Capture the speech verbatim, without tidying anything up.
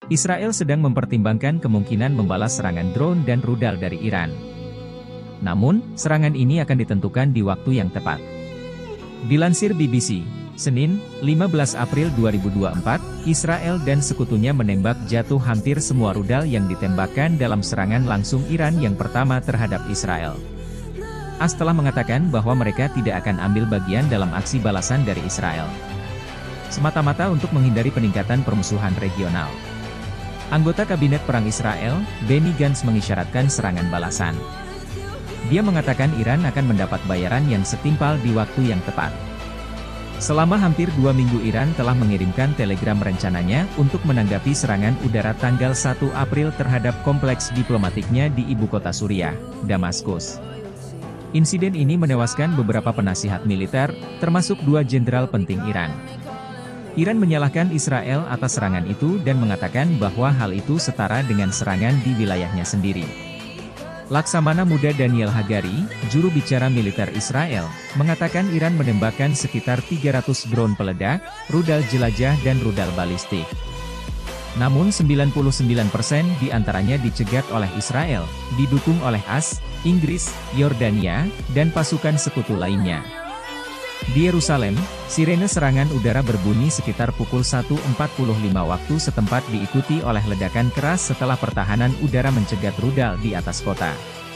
Israel sedang mempertimbangkan kemungkinan membalas serangan drone dan rudal dari Iran. Namun, serangan ini akan ditentukan di waktu yang tepat. Dilansir B B C, Senin, lima belas April dua ribu dua puluh empat, Israel dan sekutunya menembak jatuh hampir semua rudal yang ditembakkan dalam serangan langsung Iran yang pertama terhadap Israel. A S telah mengatakan bahwa mereka tidak akan ambil bagian dalam aksi balasan dari Israel, semata-mata untuk menghindari peningkatan permusuhan regional. Anggota Kabinet Perang Israel, Benny Gantz mengisyaratkan serangan balasan. Dia mengatakan Iran akan mendapat bayaran yang setimpal di waktu yang tepat. Selama hampir dua minggu Iran telah mengirimkan telegram rencananya untuk menanggapi serangan udara tanggal satu April terhadap kompleks diplomatiknya di ibu kota Suriah, Damaskus. Insiden ini menewaskan beberapa penasihat militer, termasuk dua jenderal penting Iran. Iran menyalahkan Israel atas serangan itu dan mengatakan bahwa hal itu setara dengan serangan di wilayahnya sendiri. Laksamana Muda Daniel Hagari, juru bicara militer Israel, mengatakan Iran menembakkan sekitar tiga ratus drone peledak, rudal jelajah dan rudal balistik. Namun sembilan puluh sembilan persen di antaranya dicegat oleh Israel, didukung oleh A S, Inggris, Yordania, dan pasukan sekutu lainnya. Di Yerusalem, sirene serangan udara berbunyi sekitar pukul satu empat puluh lima waktu setempat diikuti oleh ledakan keras setelah pertahanan udara mencegat rudal di atas kota.